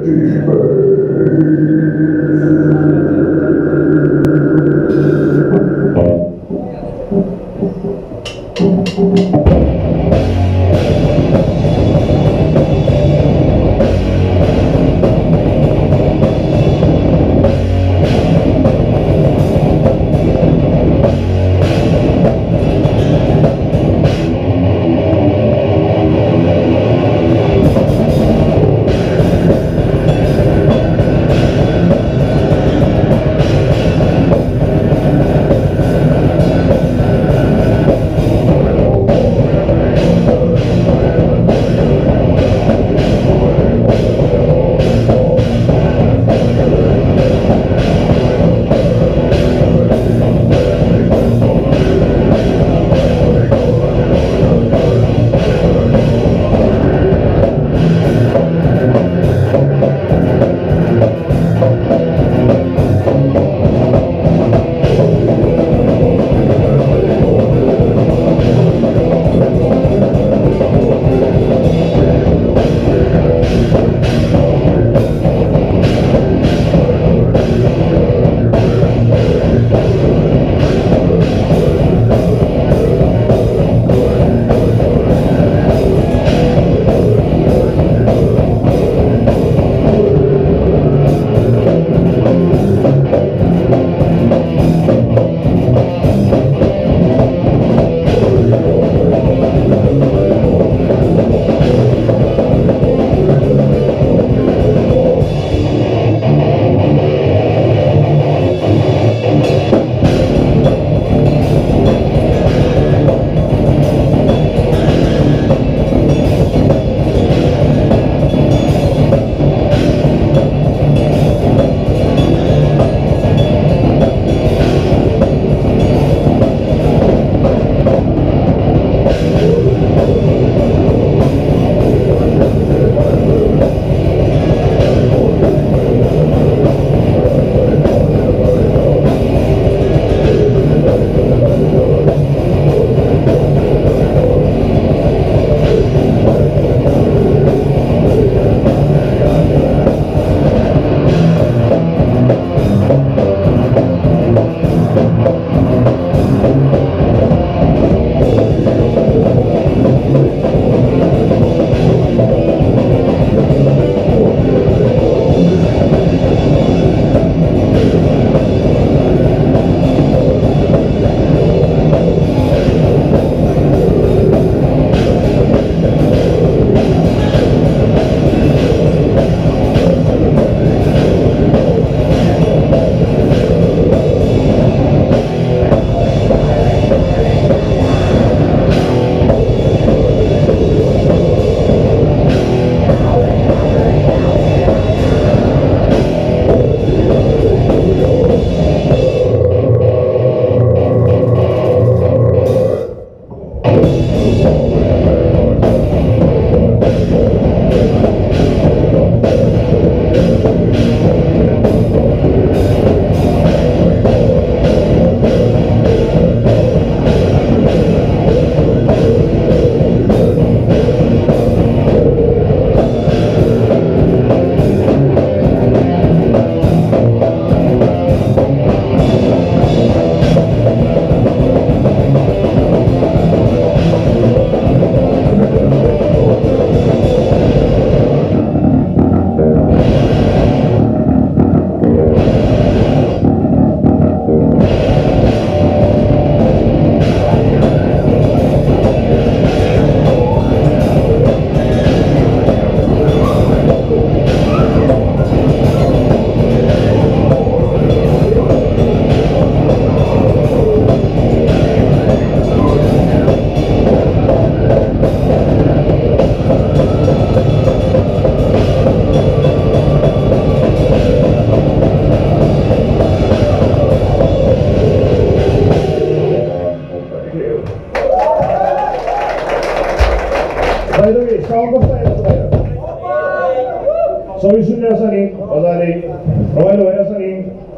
सबै सुनिरहेछ नि मजाले रमाइलो भइरहेछ नि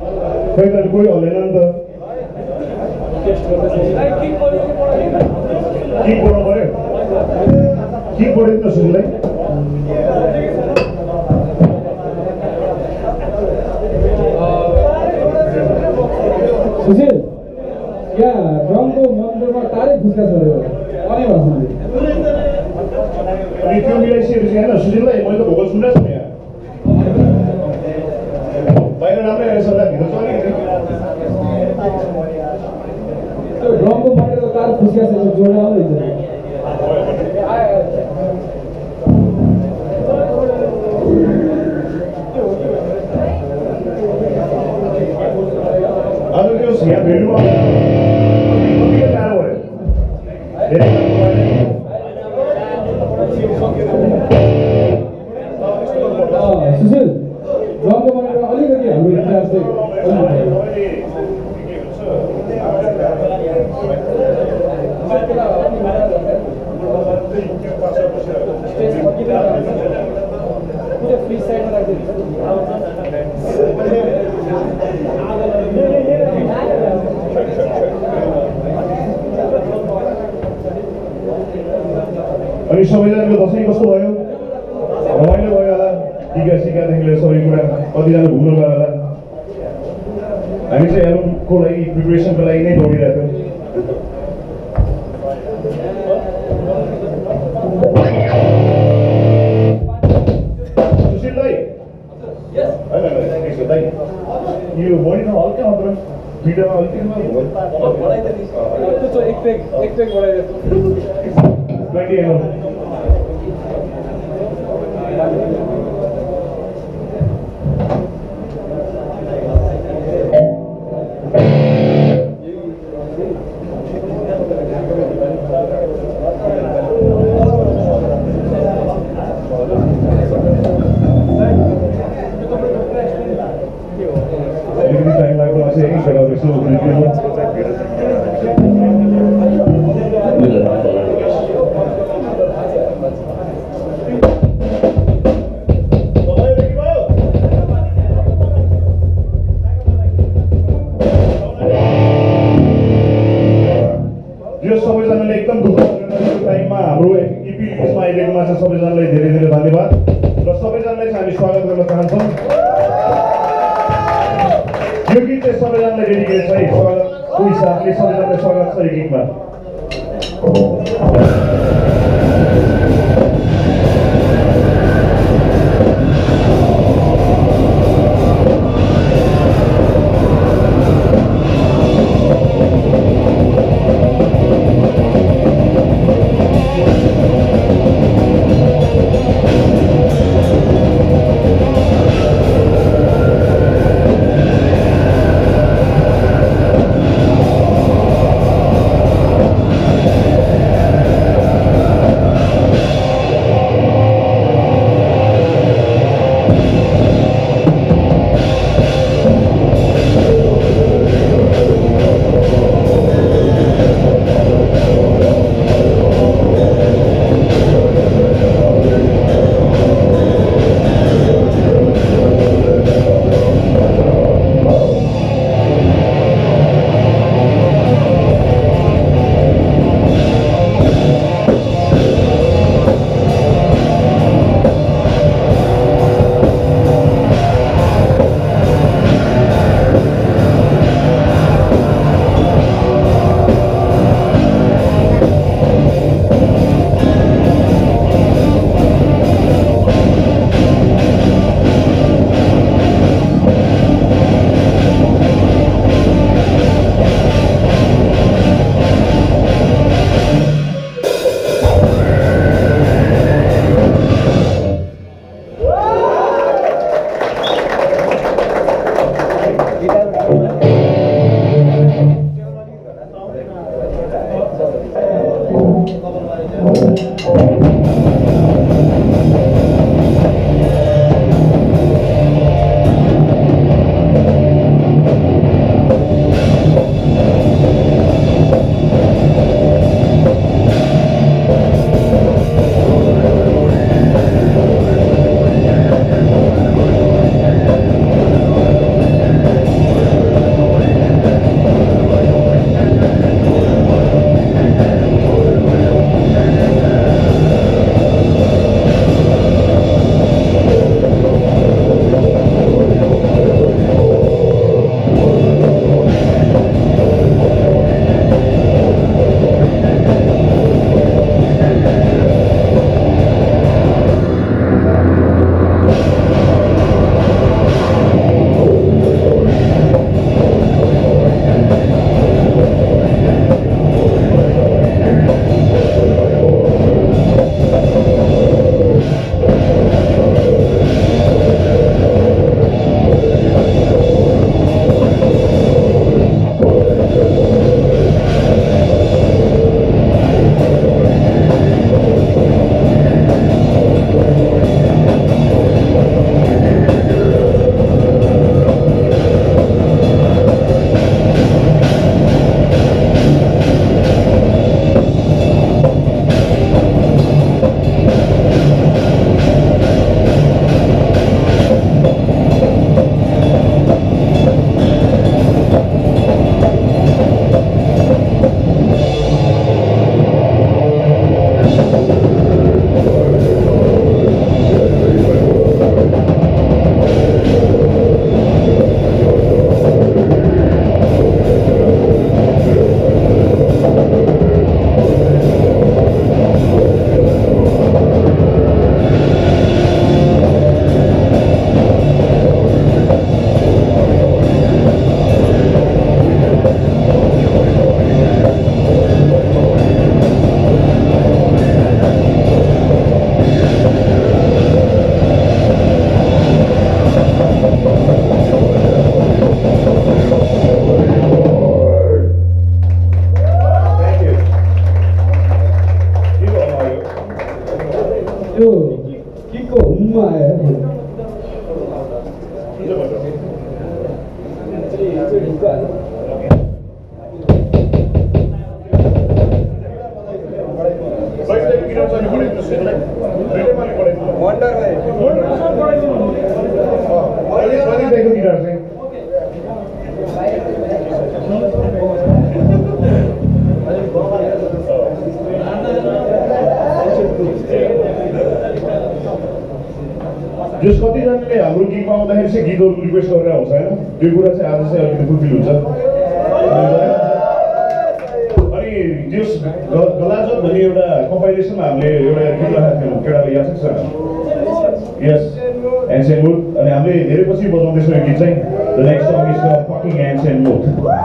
खोइ त कोही हल्लेन नि त के पढ्नु पर्यो के पढ्यो त सुन्दै साह्रै फुस्का छोड्यो अनि भाषण अनि त्यो मिलाइसकेपछि होइन सुजितलाई मैले त भोकल सुनेको छु नि यहाँ बाहिर राम्रै आएछ होला भित्र चल्यो त्यो ड्रमको मटेको तार फुस्का छ जोड्न आउँदैछ आज त्यो यहाँ भेट्नुमा गाह्रो भयो धेरै सुशील ड्रमको मटेको अलिकति हाम्रो इतिहास चाहिँ फ्री साइडमा राखिदिन्छ अनि सबैजनाको दसैँ कस्तो भयो रमाइलो भयो होला टिका सिकादेखि लिएर सबै कुरा कतिजना घुम्नु गयो होला हामी चाहिँ एल्बमको लागि प्रिपरेसनको लागि नै दौडिरहेको सुशील दाइ होइन यो बढी न हल्का मात्र भिडियोमा अलिकति टाइम लाग्दो अझै एक जग्गा यसो यो सबैजनाले एकदम दुःख टाइममा हाम्रो इपी रिलिजमा आइदिएकोमा चाहिँ सबैजनालाई धेरै धेरै धन्यवाद र सबैजनालाई चाहिँ हामी स्वागत गर्न चाहन्छौँ यो गीत चाहिँ सबैजनालाई डेडिकेट छ है स्वागतको हिसाबले सबैजनालाई स्वागत छ यो गीतमा त्यस कतिजनाले हाम्रो गीतमा आउँदाखेरि चाहिँ गीतहरू रिक्वेस्ट गरेर आउँछ होइन त्यो कुरा चाहिँ आज चाहिँ अलिकति फुलफिल हुन्छ अनि त्यस गलाजत भन्ने एउटा कम्पाइलेसनमा हामीले एउटा गीत राखेको थियौँ केटाले याद छ यस एन्सेन्ट मुड अनि हामीले धेरै पछि बजाउँदैछौँ यो गीत चाहिँ the next song is the fucking ancient mood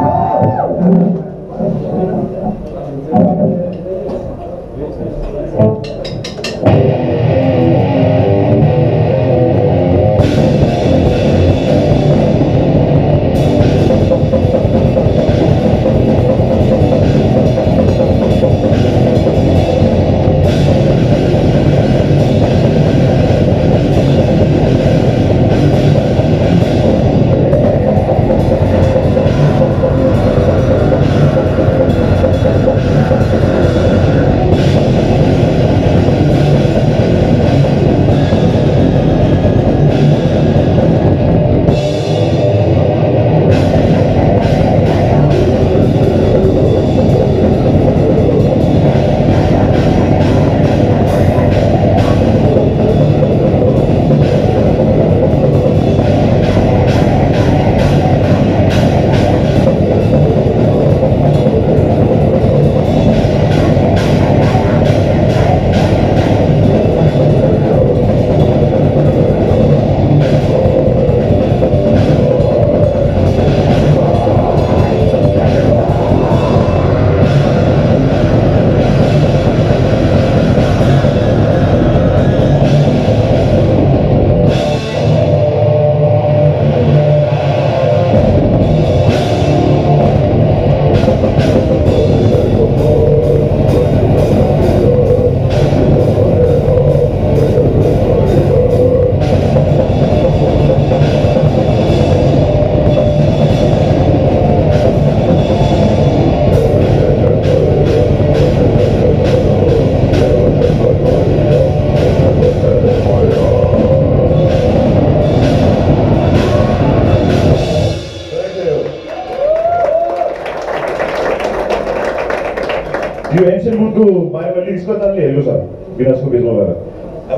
यो एन्सेन्ट मुडको बारेमा लिरिक्स कतिजनाले हेरेको छ विनाशको बेचमा गएर यो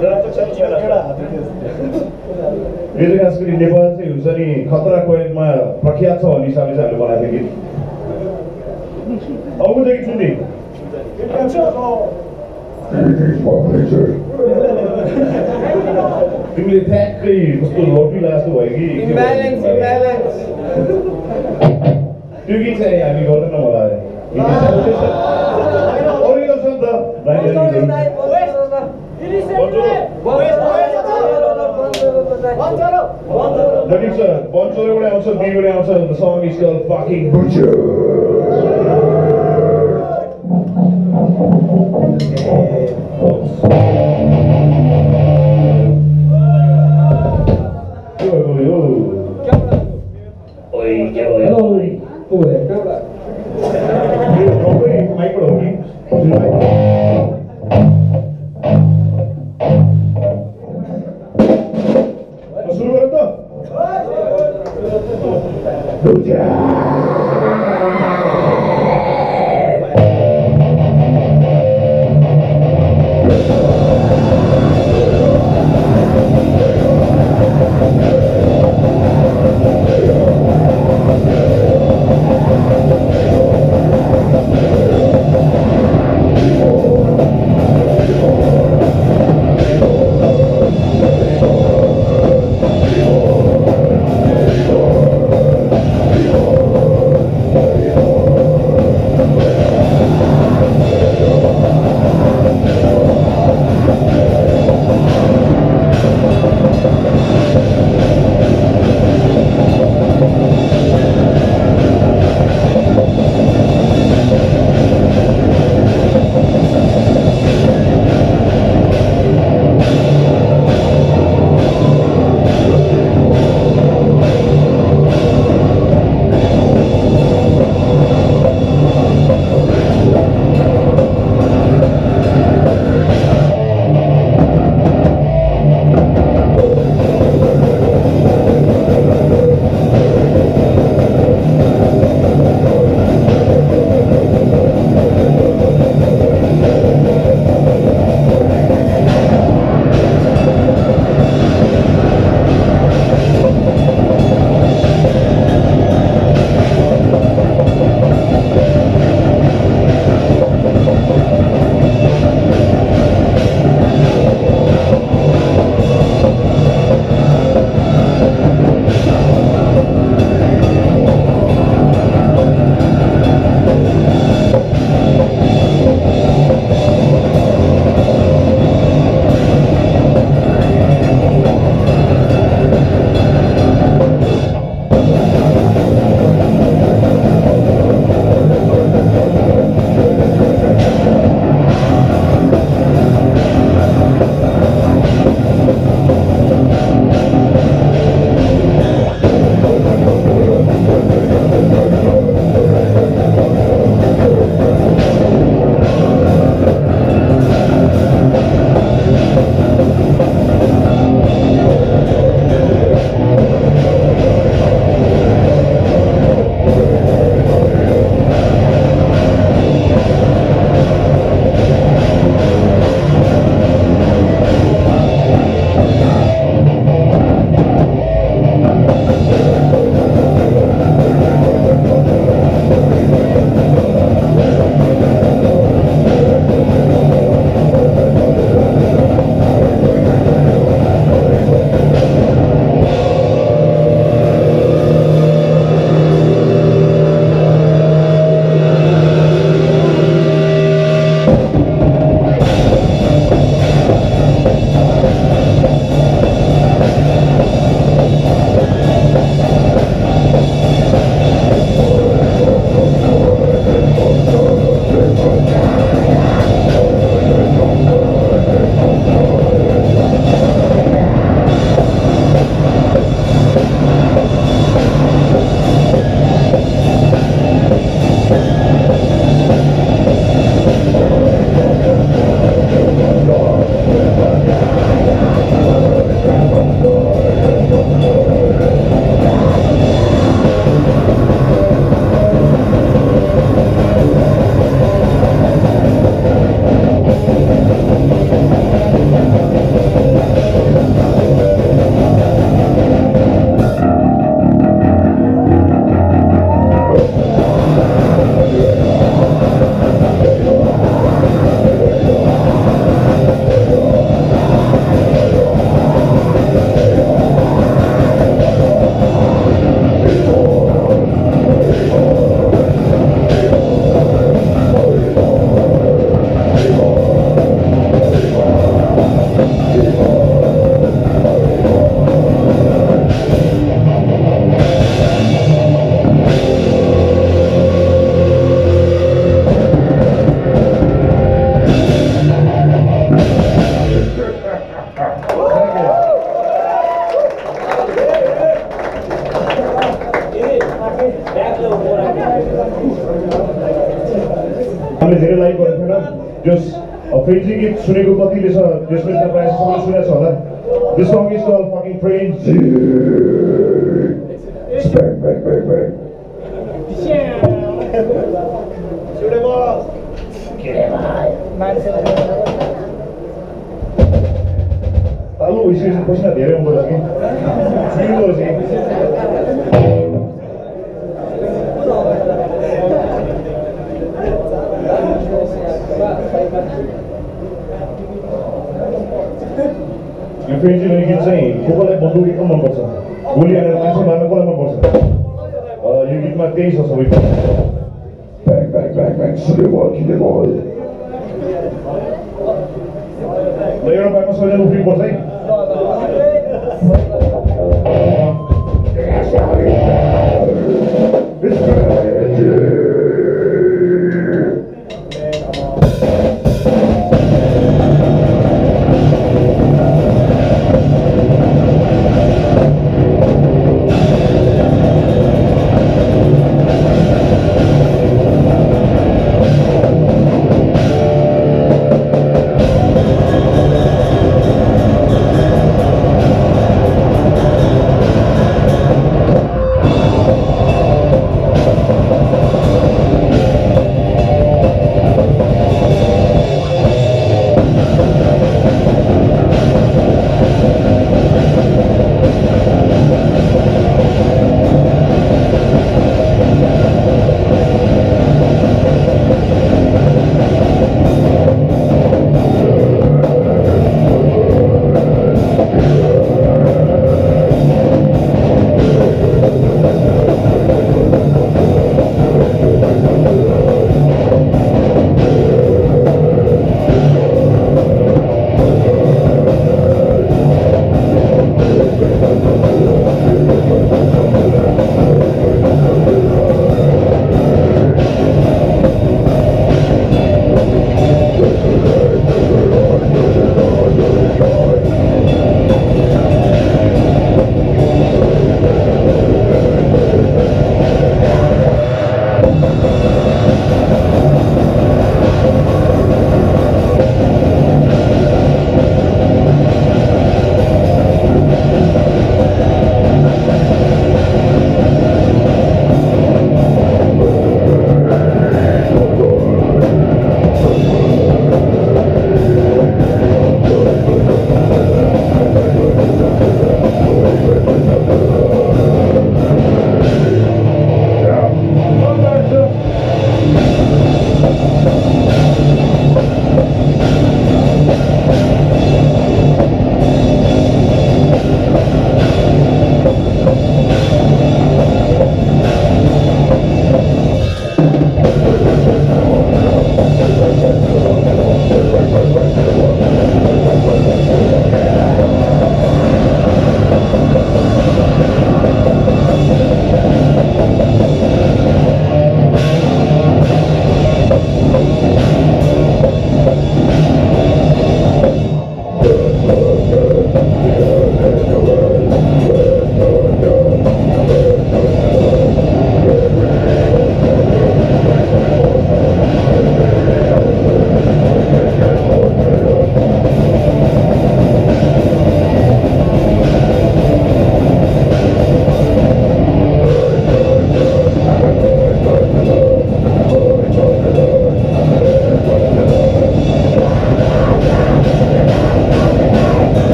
चाहिँ खास गरी नेपाल चाहिँ हुन्छ नि खतरा कोइनमा प्रख्यात छ भन्ने हिसाबले चाहिँ हामीले बनाएको थियो गीत अबदेखि सुन्ने तिमीले ठ्याक्कै कस्तो लटिला जस्तो भयो कि त्यो गीत चाहिँ हामी गर्दैनौँ होला ओरिजिनल छ नि त बन्चोले आउँछ बिगुले आउँछ the song is called fucking butcher सुरु गरौँ त हामीले धेरै लाइक गरेको थिएन जस फ्रेन्ची गीत सुनेको कतिले छ त्यसमा प्रायः सबैले सुनेको छ होला This song is called fucking French. Bang, bang, bang, bang. Shoot him off. Get him high. Tahu isi posnya dia yang boros ni. Sini boros ni. यो फ्रेन्ची भन्ने गीत चाहिँ कोकोलाई बन्दुक एकदम मनपर्छ गोली हानेर मान्छे मार्न कसलाई मनपर्छ यो गीतमा त्यही छ सबै ब्याङ ब्याङ ब्याङ ब्याङ सुने भयो किने भयो ल एउटा बाटो सबैजना उफ्रिनुपर्छ है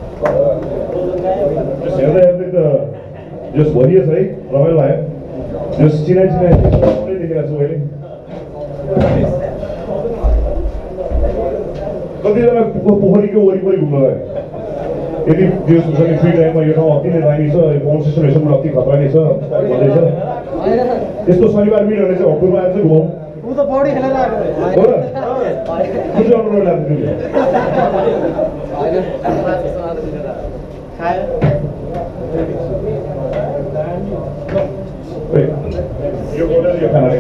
जस भरिएछ है रमाइलो लाग्यो जस चिनाइ देखिरहेको छु मैले कतिजना पोखरीको वरिपरि घुम्न गयो यदि त्यो सोच्ने फ्री टाइममा यो ठाउँ अति नै दामी छ पवन सिस्टम अति खतरा नै छ भन्दैछ यस्तो शनिबार मिल्यो भने चाहिँ हप्पुरमा आएर चाहिँ घुमाउँ ऊ त बडी खेलेर आएको हो र कुन चाहिँ अनुरोध लाग्छ यो बोलेर यो खाना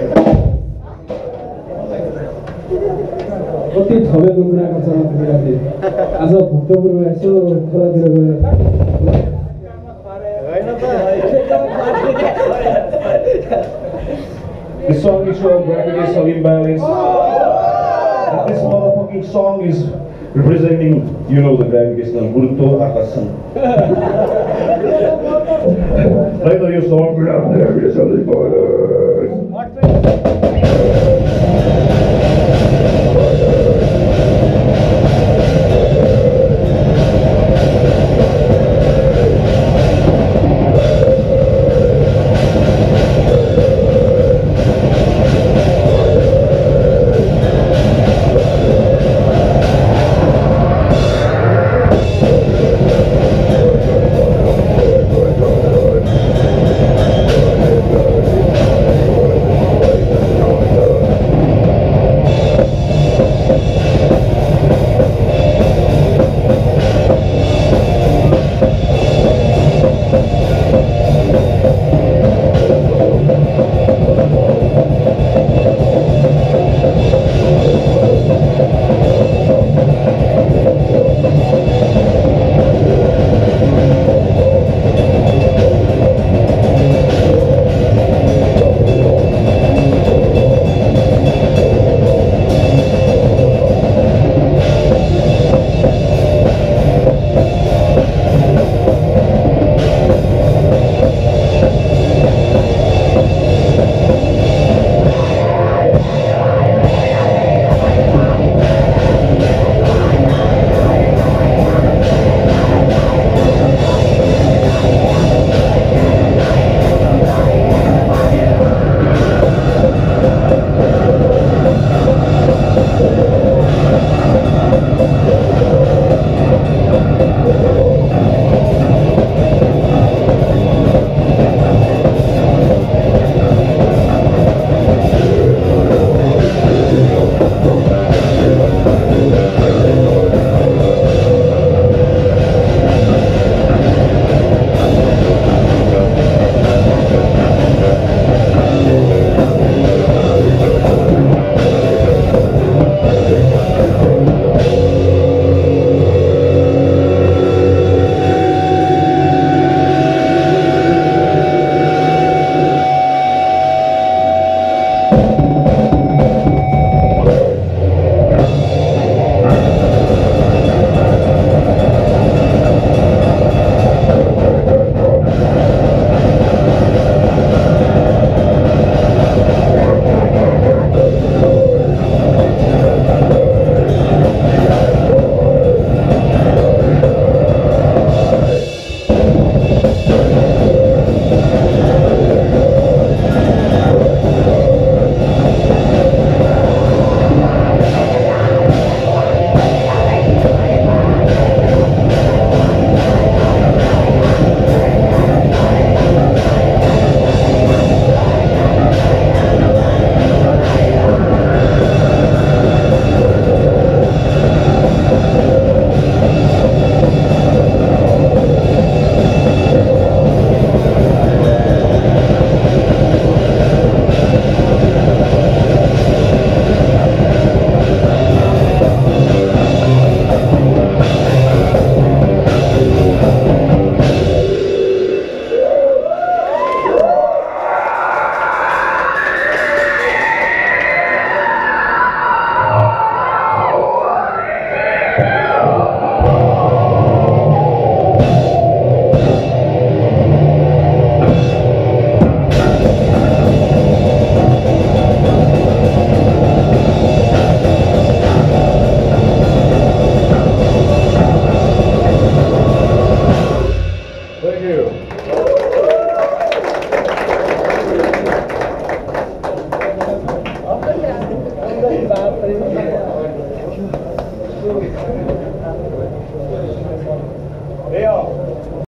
कति ठमेको कुरा गर्छ तिमीहरूले आज भुक्तपुरमा यसो खोलातिर गएर This song is showing gravity of imbalance. And this motherfucking song is representing, you know, the gravitational Gurutto Akasam. Right now you're song around there, you're something for